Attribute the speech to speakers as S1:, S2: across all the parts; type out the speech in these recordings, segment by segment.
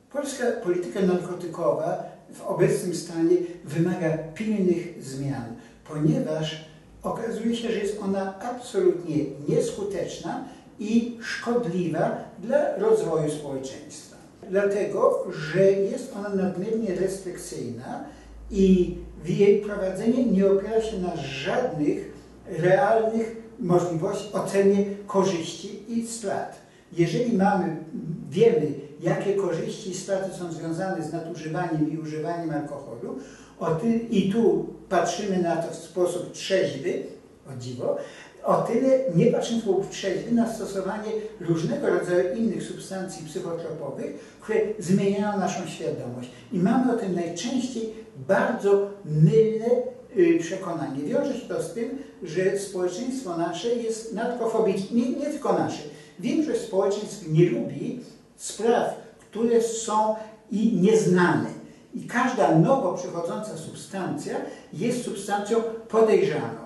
S1: Polska polityka narkotykowa w obecnym stanie wymaga pilnych zmian, ponieważ okazuje się, że jest ona absolutnie nieskuteczna i szkodliwa dla rozwoju społeczeństwa. Dlatego, że jest ona nadmiernie restrykcyjna i jej prowadzenie nie opiera się na żadnych realnych możliwości oceny korzyści i strat. Jeżeli wiemy, jakie korzyści i straty są związane z nadużywaniem i używaniem alkoholu, i tu patrzymy na to w sposób trzeźwy, o dziwo, o tyle nie patrzymy w sposób trzeźwy na stosowanie różnego rodzaju innych substancji psychotropowych, które zmieniają naszą świadomość. I mamy o tym najczęściej bardzo mylne przekonanie. Wiąże się to z tym, że społeczeństwo nasze jest narkofobiczne, nie tylko nasze. Większość społeczeństw nie lubi spraw, które są i nieznane. I każda nowo przychodząca substancja jest substancją podejrzaną.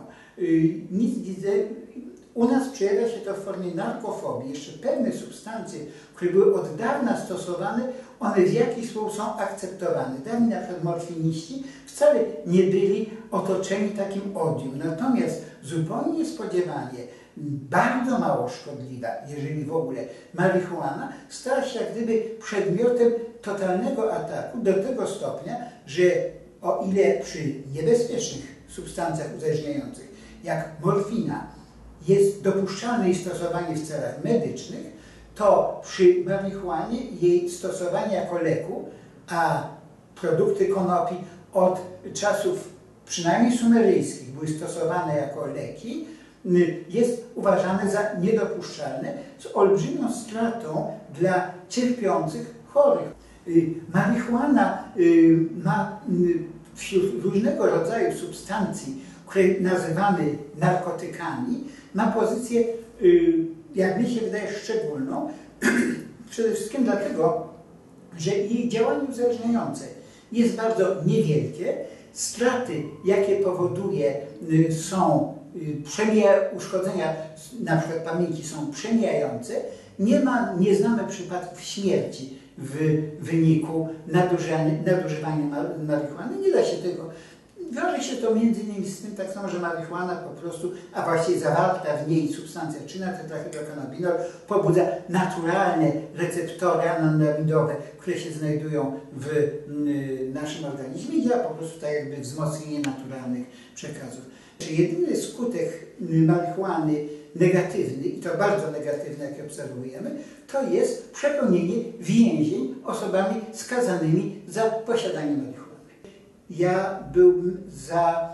S1: U nas przejawia się to w formie narkofobii. Jeszcze pewne substancje, które były od dawna stosowane, one w jakiś sposób są akceptowane. Dawni na przykład morfiniści wcale nie byli otoczeni takim odium. Natomiast zupełnie niespodziewanie, bardzo mało szkodliwa, jeżeli w ogóle, marihuana stała się jak gdyby przedmiotem totalnego ataku do tego stopnia, że o ile przy niebezpiecznych substancjach uzależniających, jak morfina, jest dopuszczalne jej stosowanie w celach medycznych, to przy marihuanie jej stosowanie jako leku, a produkty konopi od czasów przynajmniej sumeryjskich były stosowane jako leki, jest uważane za niedopuszczalne z olbrzymią stratą dla cierpiących chorych. Marihuana ma wśród różnego rodzaju substancji, które nazywamy narkotykami, ma pozycję, jak mi się wydaje, szczególną, przede wszystkim dlatego, że jej działanie uzależniające jest bardzo niewielkie, straty, jakie powoduje, są uszkodzenia, na przykład pamięci, są przemijające, nie znamy przypadków śmierci w wyniku nadużywania marihuany. Nie da się tego. Wiąże się to między innymi z tym, tak samo, że marihuana po prostu, a właściwie zawarta w niej substancja czynna, tetrahydrokanabinol, pobudza naturalne receptory anandamidowe, które się znajdują w naszym organizmie i działa po prostu tak jakby wzmocnienie naturalnych przekazów. Jedyny skutek marihuany negatywny, i to bardzo negatywny, jak obserwujemy, to jest przepełnienie więzień osobami skazanymi za posiadanie marihuany. Ja byłbym za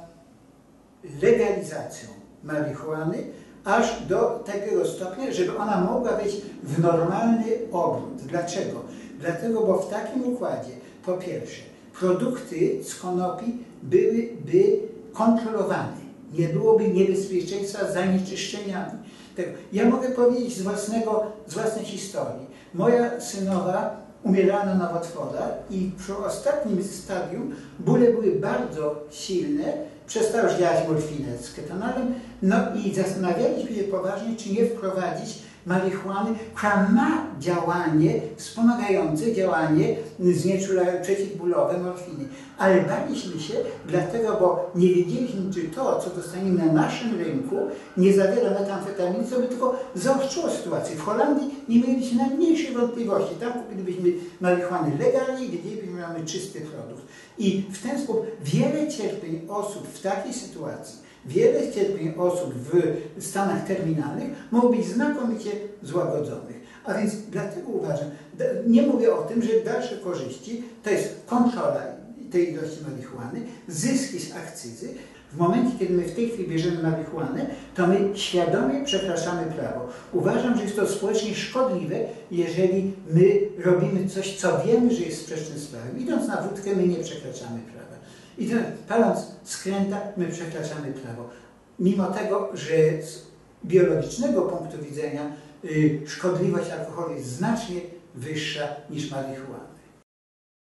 S1: legalizacją marihuany aż do takiego stopnia, żeby ona mogła wejść w normalny obrót. Dlaczego? Dlatego, bo w takim układzie, po pierwsze, produkty z konopi byłyby kontrolowane. Nie byłoby niebezpieczeństwa zanieczyszczeniami. Ja mogę powiedzieć z własnej historii. Moja synowa umierała na nowotworach i przy ostatnim stadium bóle były bardzo silne, przestał już działać morfinę z ketonalem, no i zastanawialiśmy się poważnie, czy nie wprowadzić marihuany, która ma działanie wspomagające działanie przeciwbólowe morfiny. Ale baliśmy się dlatego, bo nie wiedzieliśmy, czy to, co dostaniemy na naszym rynku, nie zawiera metamfetaminy, co by tylko zaostrzyło sytuację. W Holandii nie mieliśmy najmniejszej wątpliwości. Tam kupilibyśmy marihuany legalnie i wiedzielibyśmy, że mamy czysty produkt. I w ten sposób wiele cierpień osób w takiej sytuacji, wiele cierpień osób w stanach terminalnych mogą być znakomicie złagodzonych. A więc dlatego uważam, nie mówię o tym, że dalsze korzyści to jest kontrola tej ilości marihuany, zyski z akcyzy. W momencie, kiedy my w tej chwili bierzemy marihuanę, to my świadomie przekraczamy prawo. Uważam, że jest to społecznie szkodliwe, jeżeli my robimy coś, co wiemy, że jest sprzeczne z prawem. Idąc na wódkę, my nie przekraczamy prawa. I paląc skręta, my przekraczamy prawo. Mimo tego, że z biologicznego punktu widzenia szkodliwość alkoholu jest znacznie wyższa niż marihuana.